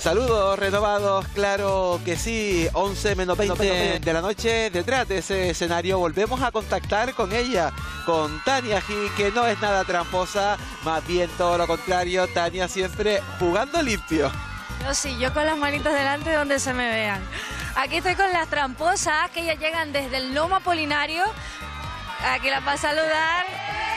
Saludos renovados, claro que sí, 11 menos 20 de la noche. Detrás de ese escenario volvemos a contactar con ella, con Tania G, que no es nada tramposa, más bien todo lo contrario. Tania siempre jugando limpio. Yo con las manitas delante donde se me vean. Aquí estoy con las tramposas, que ellas llegan desde el Lomo Apolinario. Aquí las va a saludar.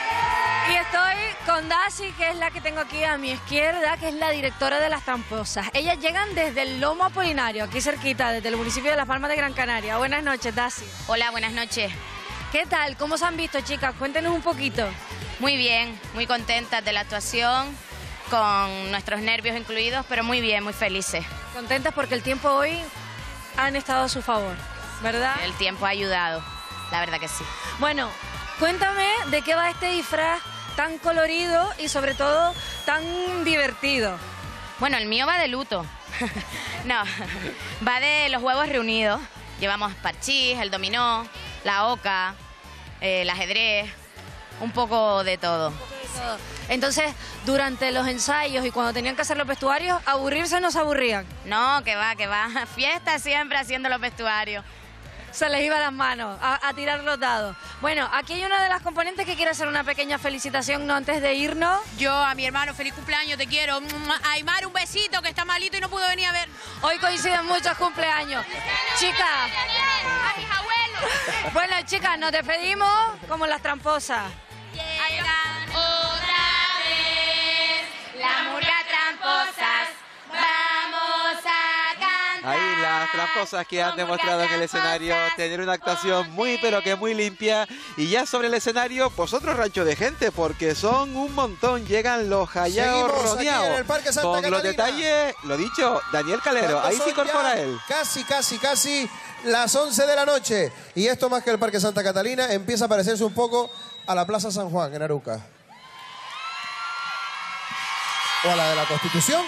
Y estoy con Daisy, que es la que tengo aquí a mi izquierda, que es la directora de las tramposas. Ellas llegan desde el Lomo Apolinario, aquí cerquita, desde el municipio de Las Palmas de Gran Canaria. Buenas noches, Daisy. Hola, buenas noches. ¿Qué tal? ¿Cómo se han visto, chicas? Cuéntenos un poquito. Muy bien, muy contentas de la actuación, con nuestros nervios incluidos, pero muy bien, muy felices. Contentas porque el tiempo hoy han estado a su favor, ¿verdad? El tiempo ha ayudado, la verdad que sí. Bueno, cuéntame de qué va este disfraz tan colorido y sobre todo tan divertido. Bueno, el mío va de luto. No, va de los huevos reunidos. Llevamos parchís, el dominó, la oca, el ajedrez, un poco de todo. Entonces, durante los ensayos y cuando tenían que hacer los vestuarios, ¿aburrirse no se aburrían? No, que va. Fiesta siempre haciendo los vestuarios. Se les iba las manos a tirar los dados. Bueno, aquí hay una de las componentes que quiere hacer una pequeña felicitación, ¿no? Antes de irnos. Yo a mi hermano, feliz cumpleaños, te quiero. A Aymar, un besito, que está malito y no pudo venir a ver. Hoy coinciden muchos cumpleaños. Chicas. A mis abuelos. Bueno, chicas, nos despedimos como las tramposas. Llegan otra vez la murga tramposas. Vamos a cantar. Ahí las tramposas que han demostrado en el escenario tener una actuación muy pero que muy limpia. Y ya sobre el escenario, pues otro rancho de gente, porque son un montón. Llegan los Hayaos rodeados. Con los detalles, lo dicho, Daniel Calero, ahí se incorpora él. Casi las 11 de la noche. Y esto más que el Parque Santa Catalina empieza a parecerse un poco a la Plaza San Juan en Aruca. O a la de la Constitución.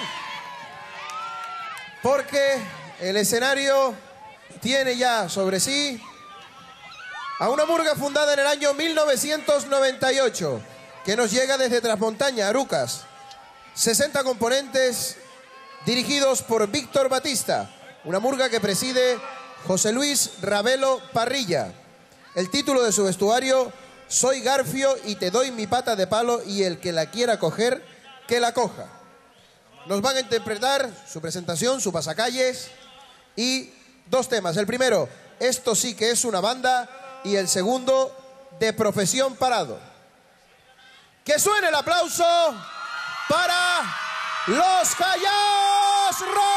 Porque el escenario tiene ya sobre sí a una murga fundada en el año 1998, que nos llega desde Trasmontaña, Arucas. 60 componentes dirigidos por Víctor Batista. Una murga que preside José Luis Ravelo Parrilla. El título de su vestuario: Soy Garfio y te doy mi pata de palo, y el que la quiera coger, que la coja. Nos van a interpretar su presentación, su pasacalles y dos temas. El primero, Esto sí que es una banda, y el segundo, De profesión parado. Que suene el aplauso para los Hayaos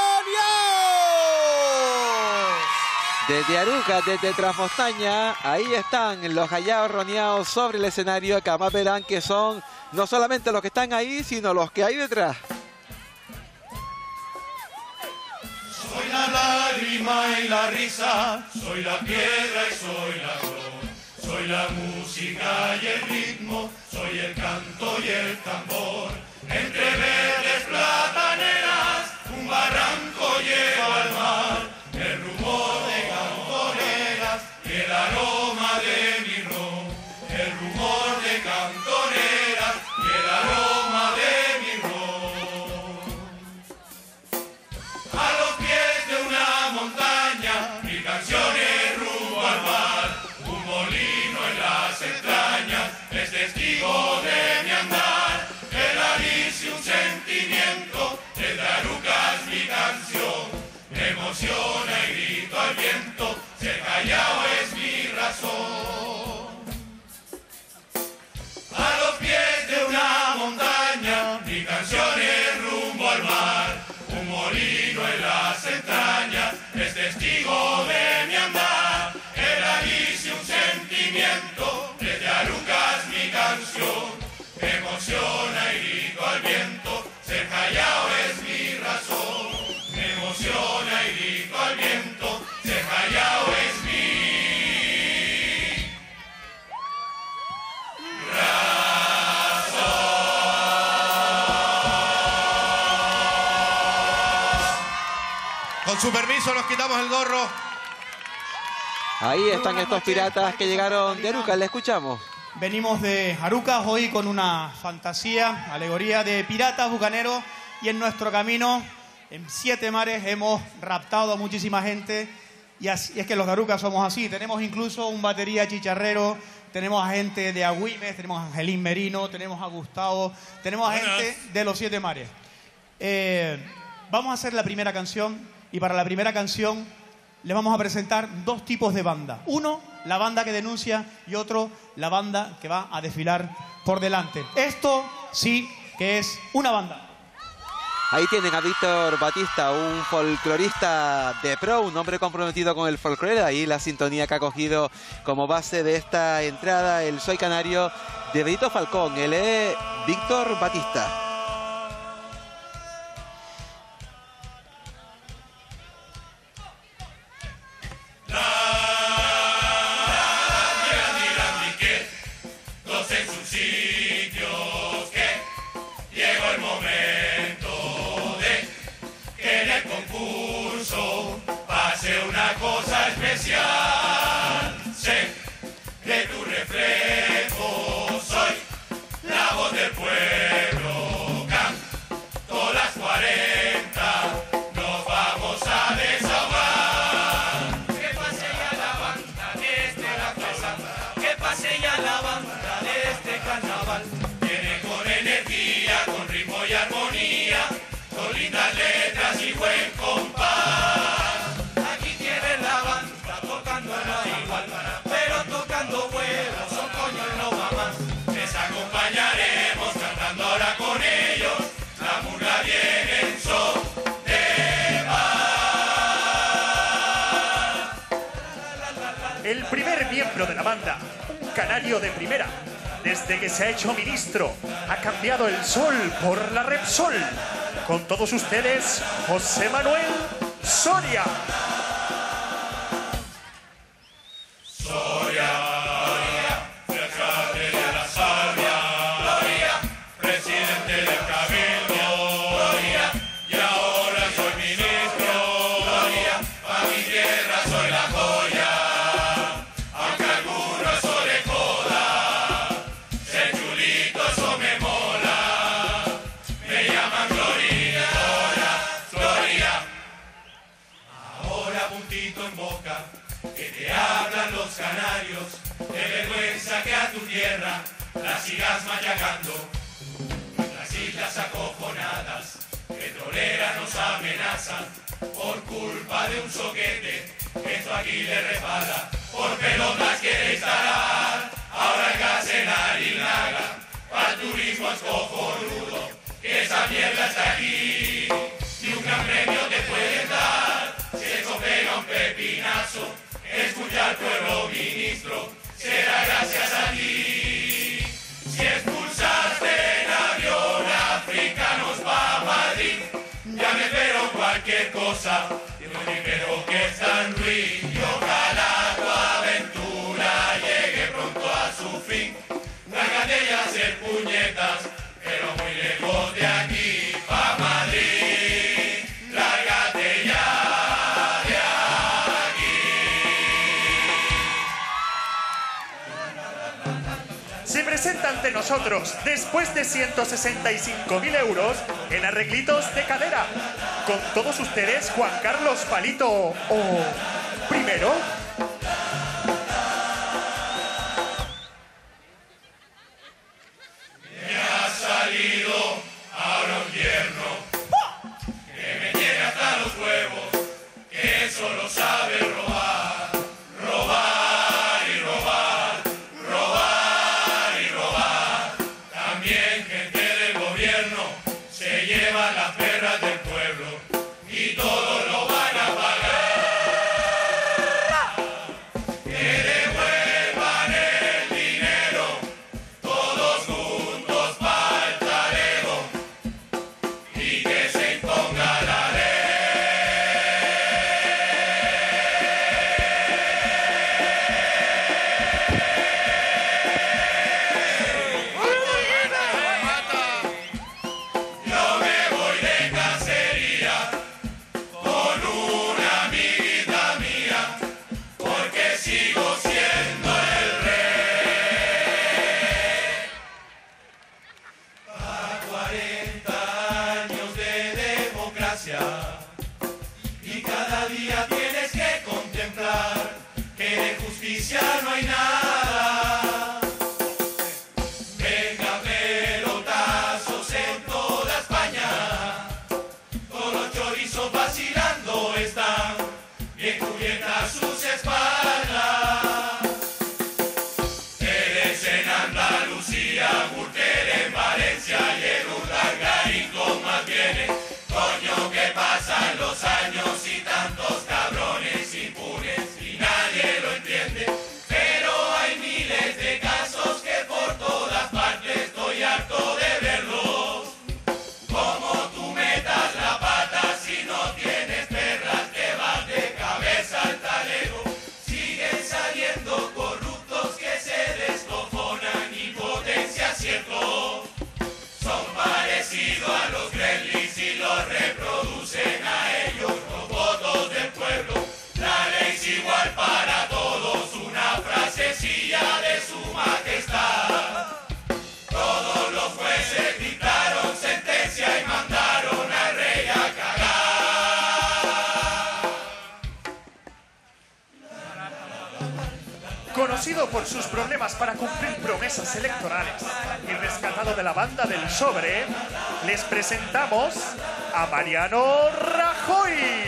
rodeados. Desde Aruca, desde Trasmontaña, ahí están los Hayaos rodeados sobre el escenario, que además verán que son no solamente los que están ahí, sino los que hay detrás. Soy la lágrima y la risa, soy la piedra y soy la flor, soy la música y el ritmo, soy el canto y el tambor. Entre verdes plataneras, un barranco lleva al mar, el rumor de cantoneras y el aroma de mi ron, el rumor de cantoneras y el aroma de mi ron. A los pies de una montaña, mi canción es rumbo al mar, un molino en las entrañas es testigo de mi andar, el alicia un sentimiento, desde Arucas mi canción, me emociona y grito al viento, ser callao es mi razón. A los pies de una montaña, mi canción es rumbo al mar, un molino en las entrañas es testigo de mi andar, el alicia un sentimiento, desde Arucas mi canción, me emociona y grito al viento, ser callao es mi razón, me emociona y grito al viento, ser callao es mi Con su permiso nos quitamos el gorro. Ahí están estos piratas que llegaron de Aruca, le escuchamos. Venimos de Arucas hoy con una fantasía, alegoría de piratas bucaneros, y en nuestro camino En 7 mares hemos raptado a muchísima gente y es que los Arucas somos así. Tenemos incluso un batería chicharrero, tenemos a gente de Agüimes, tenemos a Angelín Merino, tenemos a Gustavo, tenemos a gente de los 7 mares. Vamos a hacer la primera canción y para la primera canción les vamos a presentar 2 tipos de banda. Uno, la banda que denuncia y otro, la banda que va a desfilar por delante. Esto sí que es una banda. Ahí tienen a Víctor Batista, un folclorista de pro, un hombre comprometido con el folclore. Ahí la sintonía que ha cogido como base de esta entrada el Soy Canario de Benito Falcón. Él es Víctor Batista. Sé que tu reflejo soy la voz del pueblo. Canto las 40, nos vamos a desahogar. Que pase ya la banda desde la casa, que pase ya la banda de este carnaval. Viene con energía, con ritmo y armonía, con lindas letras y buen compás. El primer miembro de la banda, un canario de primera, desde que se ha hecho ministro, ha cambiado el sol por la Repsol. Con todos ustedes, José Manuel Soria. Las sigas machacando, las islas acojonadas, petroleras nos amenazan por culpa de un soquete, esto aquí le resbala, por pelotas quiere instalar, ahora el gas en Arinaga, para el turismo es cojonudo, que esa mierda está aquí, y un gran premio te pueden dar, si eso pega un pepinazo, escucha al pueblo ministro, será gracias a ti. Si expulsaste en avión africanos pa' Madrid, ya me espero cualquier cosa, yo creo que es San Luis, y ojalá tu aventura llegue pronto a su fin. Lárgate ya a hacer puñetas, pero muy lejos de aquí, pa' Madrid, lárgate ya de aquí. Se presenta ante nosotros, después de 165.000 euros en arreglitos de cadera. Con todos ustedes, Juan Carlos Palito o Primero. Me ha salido ahora un yerno que me tiene hasta los huevos, que solo sabe robar, robar y robar, robar y robar. También gente del gobierno se lleva las perras del pueblo y todo lo van a pagar. hay nada. Venga pelotazos en toda España, todos los chorizos vacilando están, bien cubiertas sus espaldas. Eres en Andalucía, Gürtel en Valencia y en Urdangarín con más bienes. Coño, que pasan los años y tantos cabrones impunes y nadie lo entiende. Pero hay miles de casos que por todas partes estoy harto de verlos. Como tú metas la pata si no tienes perras, te vas de cabeza al talego. Siguen saliendo corruptos que se descojonan y potencia cierto. Son parecidos a los gremlins y los reproducen a ellos los votos del pueblo. La ley es igual para todos, una frasecilla de su majestad. Todos los jueces dictaron sentencia y mandaron al rey a cagar. Conocido por sus problemas para cumplir promesas electorales y rescatado de la banda del Sobre, les presentamos a Mariano Rajoy.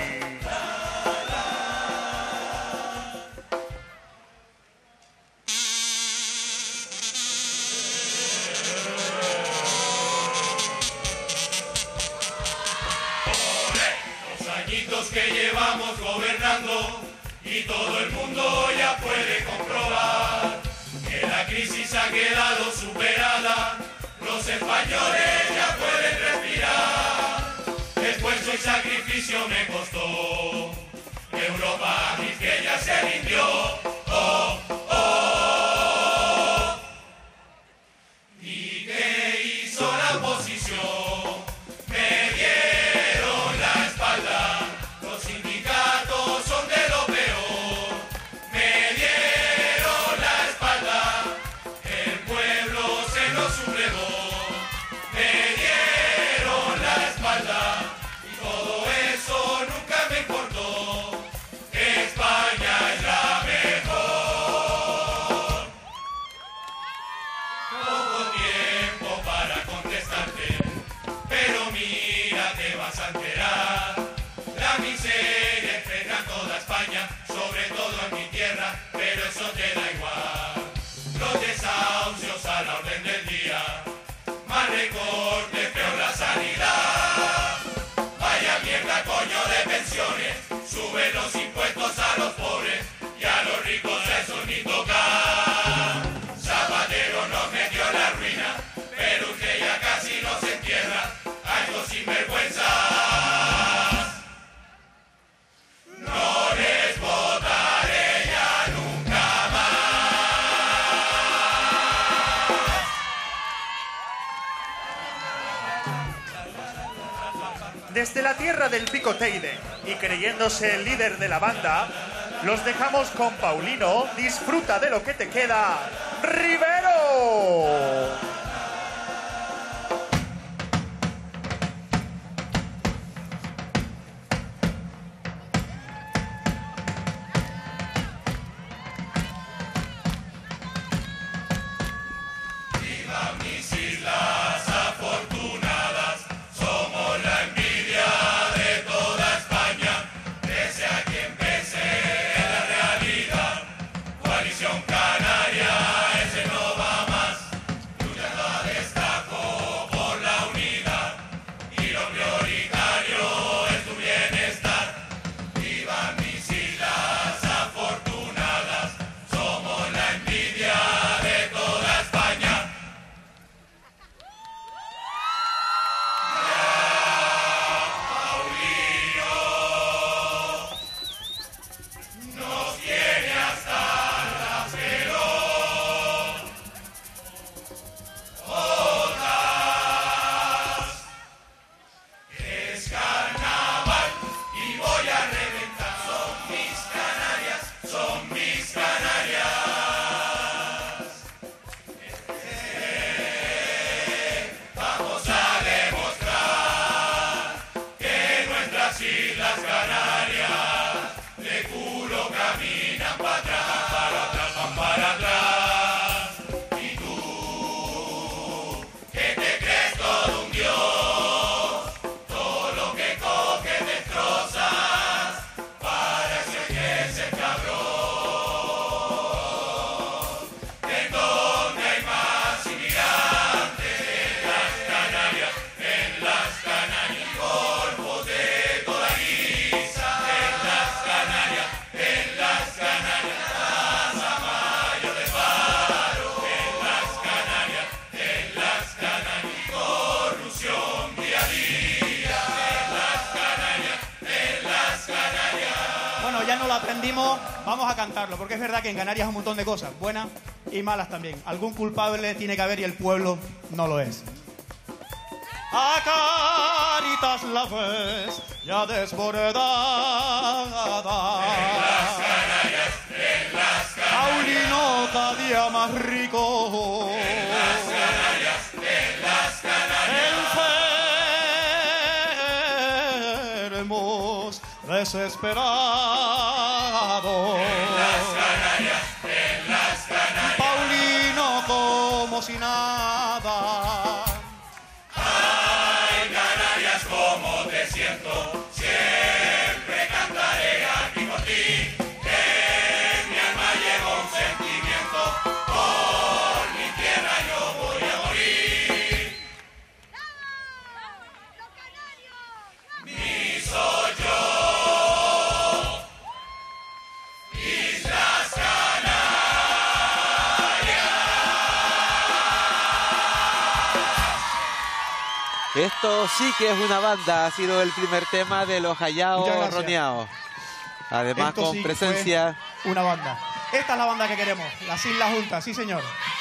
Los añitos que llevamos gobernando y todo el mundo ya puede comprobar que la crisis ha quedado superada, los españoles ya pueden respirar. Esfuerzo y sacrificio me costó, Europa mi que ya se rindió. Oh, oh. ¿Y qué hizo la oposición? Me dieron la espalda, los sindicatos son de lo peor. Me dieron la espalda, el pueblo se lo sublevó. Me dieron la espalda y todo eso nunca me importó. España es la mejor. Poco tiempo para contestarte, pero mira, te vas a enterar. La miseria enfrenta a toda España, sobre todo en mi tierra, pero eso te da igual. Los desahucios a la orden del día, más recortes, peor la sanidad. Vaya mierda, coño, de pensiones, suben los impuestos a los pobres y a los ricos eso ni tocar. Zapatero nos metió en la ruina, pero usted ya casi nos entierra, algo sinvergüenzas. No les votaré ya nunca más. Desde la tierra del Pico Teide y creyéndose el líder de la banda, los dejamos con Paulino. Disfruta de lo que te queda, Rivero. Vivan mis islas afortunadas, somos la envidia de toda España, pese a quien pese en la realidad. Coalición Canaria, ese no va más, luchando a destaco por la unidad, y lo prioritario es tu bienestar. Vivan mis islas afortunadas, somos la envidia de toda España. Nos tiene hasta las pelotas. aprendimos, vamos a cantarlo, porque es verdad que en Canarias hay un montón de cosas, buenas y malas también. Algún culpable tiene que haber y el pueblo no lo es. A Caritas la ves ya desbordada. En las Canarias, Paulino cada día más rico. en las Canarias, Enfermos, desesperados. en las Canarias, Paulino como si nada. ay Canarias, cómo te siento, siempre cantaré aquí por ti, que mi alma lleva un sentimiento, por mi tierra yo voy a morir. Mi soy yo, Islas Esto sí que es una banda, ha sido el primer tema de los Hayao Muchas gracias. Roneados. Además Esto con sí que presencia... fue una banda. Esta es la banda que queremos, las Islas Juntas, sí señor.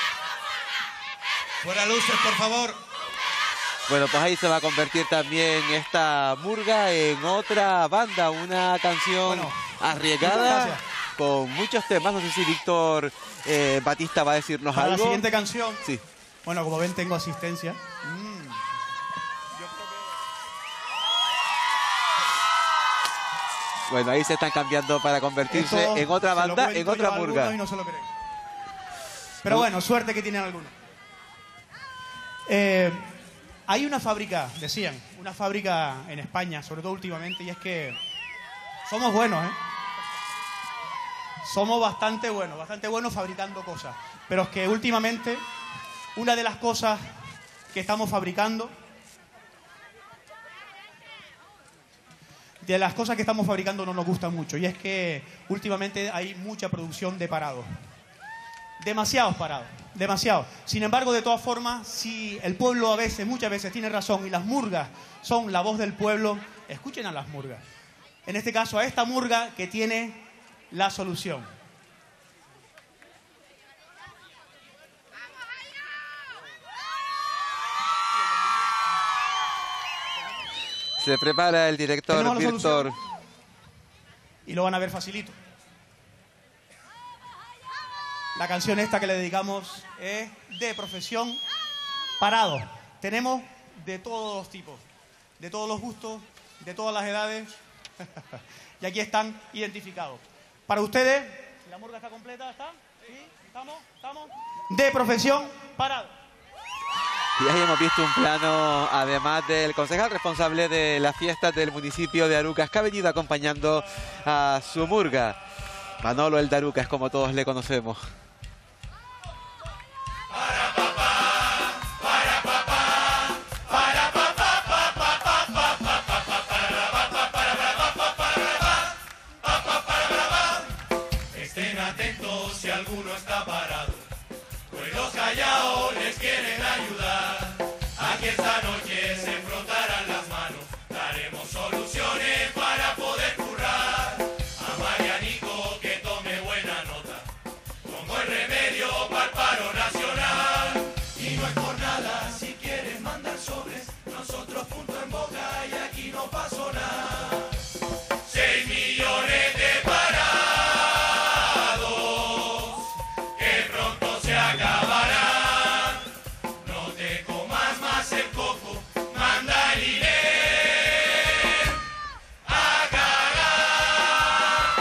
Fuera luces, por favor. Bueno, pues ahí se va a convertir también esta murga en otra banda, una canción Bueno, arriesgada, muchas con muchos temas. No sé si Víctor Batista va a decirnos Para algo. la siguiente canción, Sí. bueno, como ven tengo asistencia. Bueno, ahí se están cambiando para convertirse Esto en otra se lo banda, cuento en otra yo a murga. algunos y no se lo creen. Pero bueno, suerte que tienen algunos. Hay una fábrica, decían, una fábrica en España, sobre todo últimamente, y es que somos buenos, ¿eh? Somos bastante buenos fabricando cosas. Pero es que últimamente, una de las cosas que estamos fabricando, no nos gusta mucho. Y es que últimamente hay mucha producción de parados. Demasiados parados, demasiados. Sin embargo, de todas formas, si el pueblo muchas veces tiene razón y las murgas son la voz del pueblo, escuchen a las murgas. En este caso, a esta murga que tiene la solución. Se prepara el director ¿Tenemos la Víctor. solución? Y lo van a ver facilito. La canción esta que le dedicamos es de profesión parado. Tenemos de todos los tipos, de todos los gustos, de todas las edades. Y aquí están identificados. Para ustedes, ¿la murga está completa? ¿Está? ¿Sí? ¿Estamos? De profesión parado. Y ahí hemos visto un plano, además del concejal responsable de las fiestas del municipio de Arucas, que ha venido acompañando a su murga. Manolo el de Arucas, como todos le conocemos. Estén atentos si alguno está parado, pues los Hayao les quieren ayudar. Aquí esta noche se frotarán las manos, daremos soluciones para poder currar. A Marianico que tome buena nota, con buen remedio para el paro nacional. Y no es por nada, si quieres mandar sobres, nosotros punto en boca y aquí no pasó nada. 6 millones de parados, que pronto se acabarán. No te comas más el coco, manda el INE a cagar.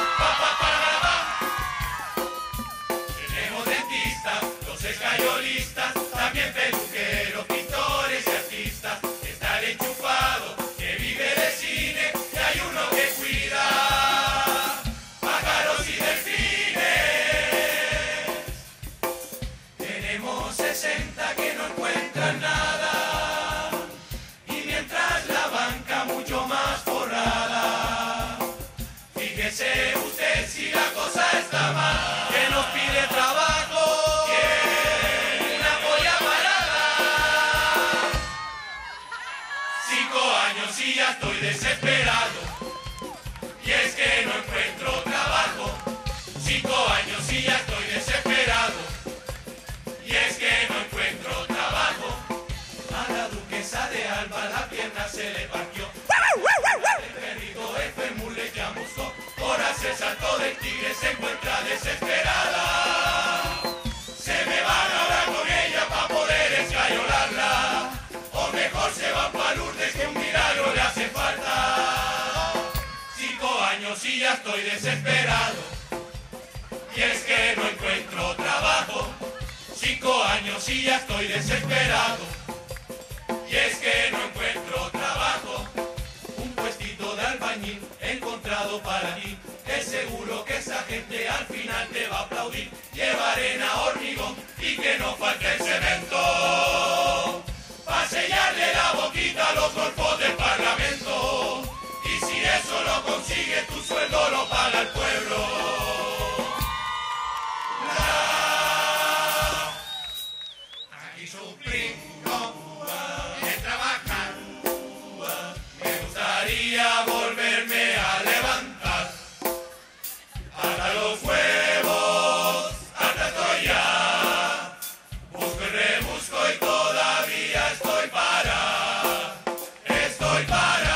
Tenemos dentistas, los escayolistas, también peluqueros, pintores y artistas. Está el enchufado que vive de cine y hay uno que cuida pájaros y delfines. Tenemos 60 que no encuentran nada y mientras la banca mucho más forrada. Fíjese usted si la cosa está mal, que nos pide trabajo, que una polla parada. ya estoy desesperado. Y es que no encuentro trabajo. 5 años y ya estoy desesperado. Y es que no encuentro trabajo. Un puestito de albañil he encontrado para ti. Es seguro que esa gente al final te va a aplaudir. Lleva arena, hormigón y que no falte el cemento. Pa' sellarle la boquita a los golfos del Parlamento. Y si eso lo consigues, tu sueldo lo paga el pueblo. Aquí suprimo de trabajar. Me gustaría volverme a levantar. Hasta los huevos, hasta estoy ya. Busco y rebusco y todavía estoy para. Estoy para.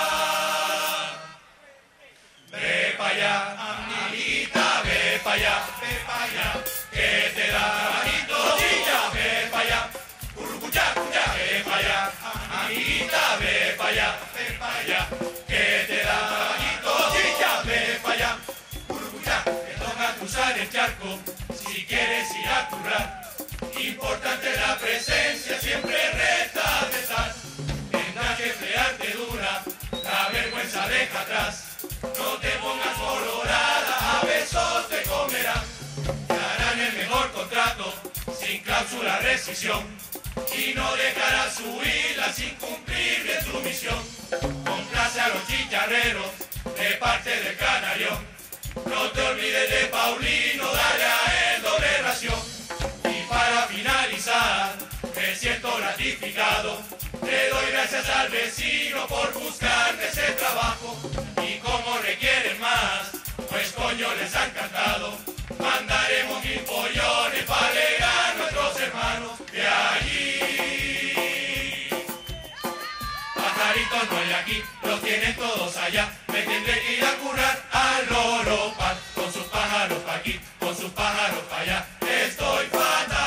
Ve pa' allá, amiguita, ve pa' allá, que te da trabajito, chilla, ve pa' allá, currucuchá, ve pa' allá, amiguita, ve pa' allá, que te da trabajito, chilla, ve pa' allá, currucuchá, te toca cruzar el charco, si quieres ir a currar, importante la presencia, siempre reta de estar, tendrás que frearte dura, la vergüenza deja atrás. No te pongas colorada, a besos te comerán. Te harán el mejor contrato, sin cláusula rescisión. Y no dejarás huirla sin cumplir bien tu misión. Complace a los chicharreros, de parte del canarión. No te olvides de Paulino, dale a él doble ración. Y para finalizar, me siento gratificado. Le doy gracias al vecino por buscarme ese trabajo. Y como requieren más, pues coño les han cantado. Mandaremos 1000 pollones para alegar a nuestros hermanos de allí. Pajaritos no hay aquí, los tienen todos allá. Me tendré que ir a currar al Loropan. Con sus pájaros pa' aquí, con sus pájaros pa' allá. Estoy fatal.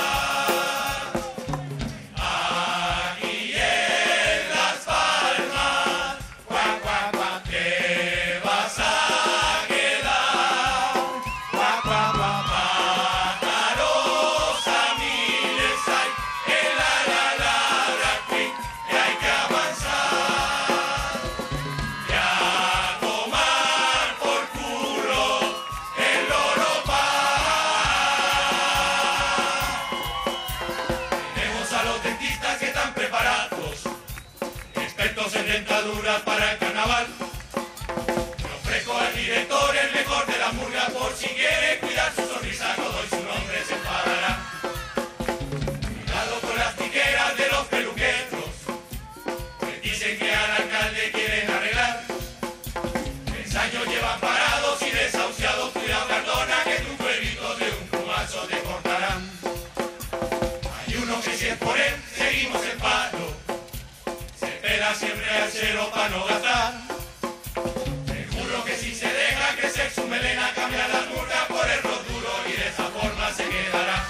Para el carnaval, le ofrezco al director el mejor de la murga. Por si quiere cuidar su sonrisa, no doy su nombre, se enfadará. Cuidado con las tijeras de los peluqueros, que dicen que al alcalde quieren arreglar. 3 años llevan parados y desahuciados. Cuidado, Cardona, que tu pueblito de un plumazo te cortarán. Hay uno que si es por él, seguimos en paro. Siempre al cero para no gastar. Seguro que si se deja crecer su melena, cambia la murga por el roturo y de esa forma se quedará.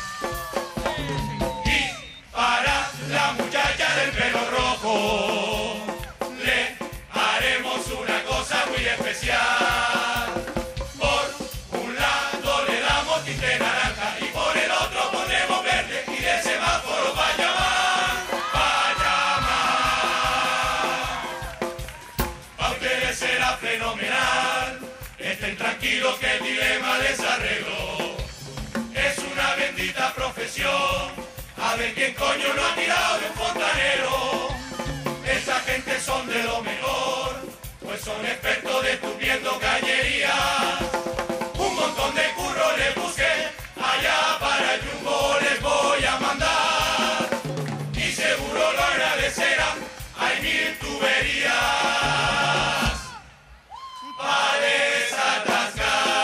Y para la muchacha del pelo rojo le haremos una cosa muy especial. Por un lado le damos tinte naranja y por el otro pondremos verde y de semáforo para llamar. Será fenomenal, estén tranquilos que el dilema les arregló. Es una bendita profesión, a ver quién coño lo ha tirado de un fontanero. Esa gente son de lo mejor, pues son expertos destupiendo cañerías. Un montón de curro les busqué, allá para el Jumbo les voy a mandar. Y seguro lo agradecerán, hay 1000 tuberías para desatascar.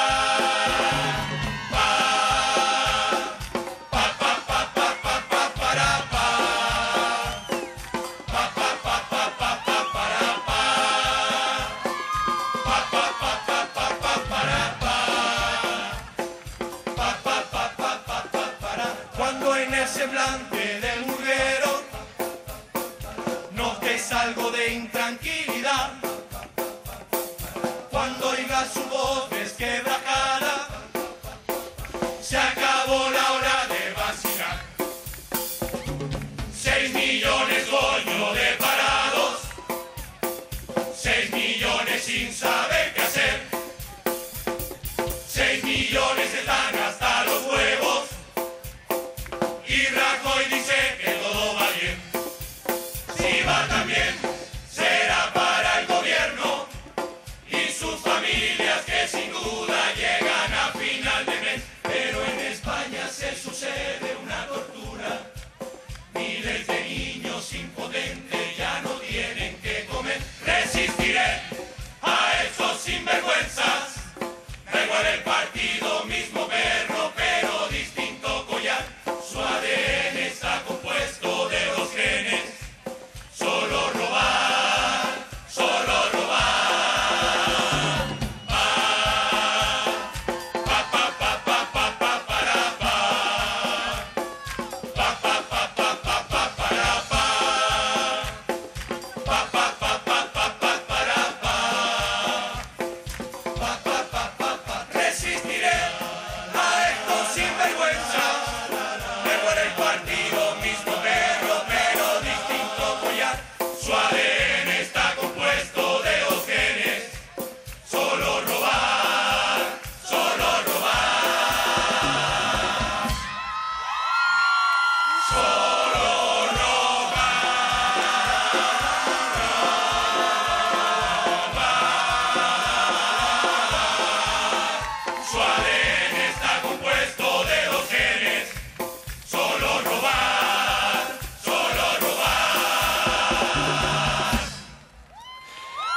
Cuando en el semblante del murguero notes algo de intranquilidad, cuando oigas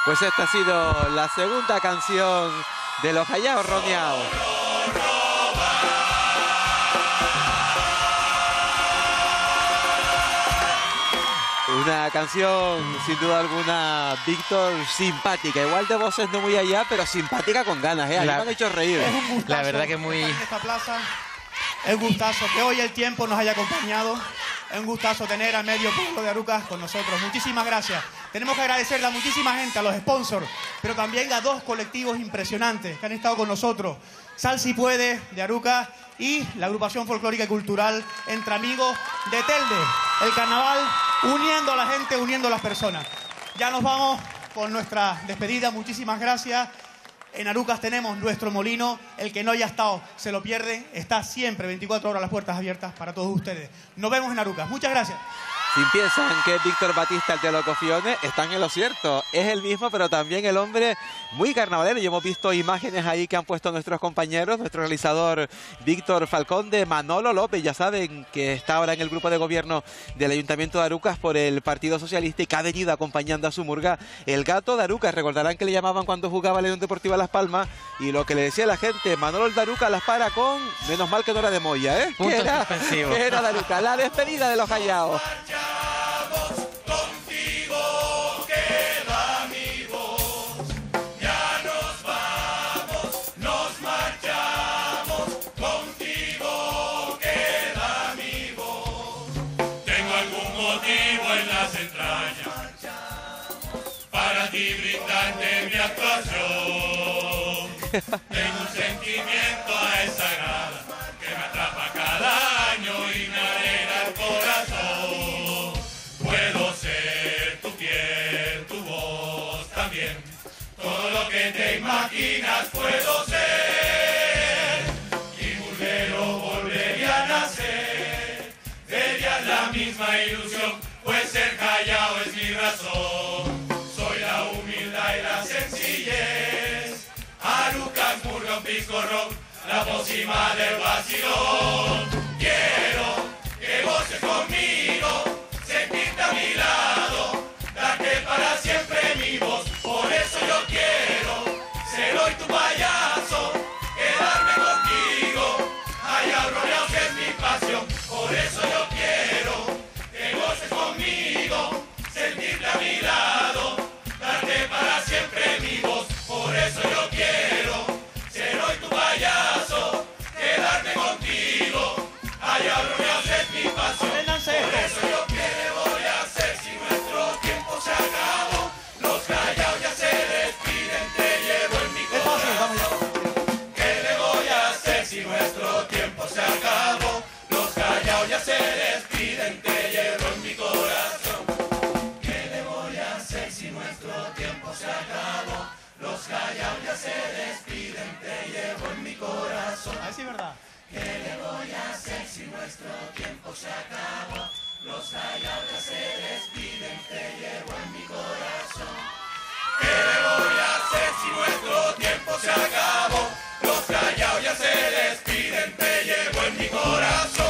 Pues esta ha sido la segunda canción de los Hayaos Roñao. Una canción, sin duda alguna, Víctor, simpática. Igual de voces no muy allá, pero simpática con ganas, ¿eh? A mí me han hecho reír. Es un gustazo, la verdad que muy... En esta plaza, es un gustazo que hoy el tiempo nos haya acompañado. Es un gustazo tener al medio pueblo de Arucas con nosotros. Muchísimas gracias. Tenemos que agradecerle a muchísima gente, a los sponsors, pero también a dos colectivos impresionantes que han estado con nosotros. Sal Si Puede, de Arucas, y la agrupación folclórica y cultural Entre Amigos de Telde. El carnaval uniendo a la gente, uniendo a las personas. Ya nos vamos con nuestra despedida. Muchísimas gracias. En Arucas tenemos nuestro molino. El que no haya estado se lo pierde. Está siempre 24 horas las puertas abiertas para todos ustedes. Nos vemos en Arucas. Muchas gracias. Si piensan que es Víctor Batista el de los cofiones, están en lo cierto. Es el mismo, pero también el hombre muy carnavalero. Y hemos visto imágenes ahí que han puesto nuestros compañeros. Nuestro realizador Víctor Falcón, de Manolo López. Ya saben que está ahora en el grupo de gobierno del Ayuntamiento de Arucas por el Partido Socialista y que ha venido acompañando a su murga, el Gato de Arucas. Recordarán que le llamaban cuando jugaba la Unión Deportiva Las Palmas. Y lo que le decía la gente, Manolo el de Arucas las para con... Menos mal que no era de Moya, ¿eh? Punto suspensivo. Que era de Arucas. La despedida de los Hayaos. Contigo queda mi voz, ya nos vamos, nos marchamos, contigo queda mi voz. Tengo algún motivo en las entrañas para ti brindarte mi actuación. Tengo un sentimiento a esa grada que me atrapa cada año y me alegra el corazón. Puedo ser tu piel, tu voz también. Todo lo que te imaginas puedo ser. Y murguero volvería a nacer. Sería la misma ilusión, pues ser callado es mi razón. Soy la humildad y la sencillez. Arucas, murga, un piscorrón, la pócima del vacilón. Quiero que goces conmigo, sentirte a mi lado, darte para siempre mi voz. Por eso yo quiero ser hoy tu payaso, quedarme contigo, allá rodeados es mi pasión. Por eso yo quiero que goces conmigo, sentirte a mi lado, darte para siempre mi voz. Por eso yo quiero ser hoy tu payaso, quedarme contigo, allá rodeados es mi pasión. Por eso yo voy a hacer si nuestro tiempo se acabó. Los Hayaos ya se despiden, te llevo en mi corazón. ¿Qué le voy a hacer si nuestro tiempo se acabó? Los Hayaos ya se despiden, te llevo en mi corazón. ¿Qué le voy a hacer si nuestro tiempo se acabó? Los Hayaos ya se despiden, te llevo en mi corazón. Así es verdad. ¿Qué le voy a hacer si nuestro tiempo se acabó? Los Hayaos ya se despiden, te llevo en mi corazón. ¿Qué le voy a hacer si nuestro tiempo se acabó? Los Hayaos ya se despiden, te llevo en mi corazón.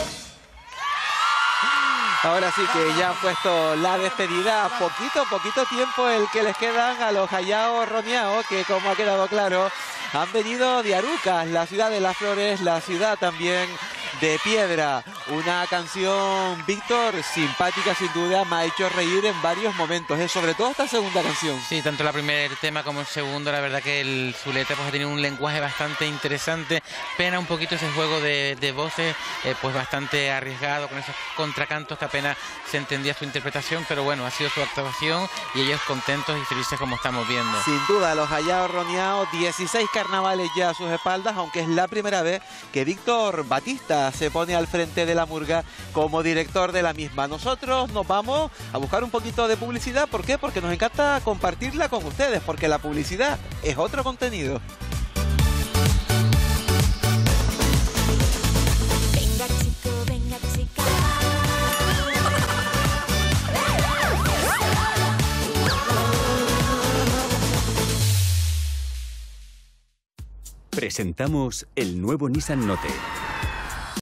Ahora sí que ya han puesto la despedida. Poquito tiempo el que les quedan a los Hayaos Roñao, que como ha quedado claro, han venido de Arucas, la ciudad de las flores, la ciudad también de Piedra. Una canción, Víctor, simpática sin duda, me ha hecho reír en varios momentos, sobre todo esta segunda canción. Sí, tanto el primer tema como el segundo, la verdad que el Zuleta pues ha tenido un lenguaje bastante interesante. Pena un poquito ese juego de voces, pues bastante arriesgado, con esos contracantos que apenas se entendía su interpretación, pero bueno, ha sido su actuación y ellos contentos y felices como estamos viendo. Sin duda, los Hayaos Roñao, 16 carnavales ya a sus espaldas, aunque es la primera vez que Víctor Batista se pone al frente de la murga como director de la misma. Nosotros nos vamos a buscar un poquito de publicidad. ¿Por qué? Porque nos encanta compartirla con ustedes, porque la publicidad es otro contenido. Venga chico, venga chica. Presentamos el nuevo Nissan Note.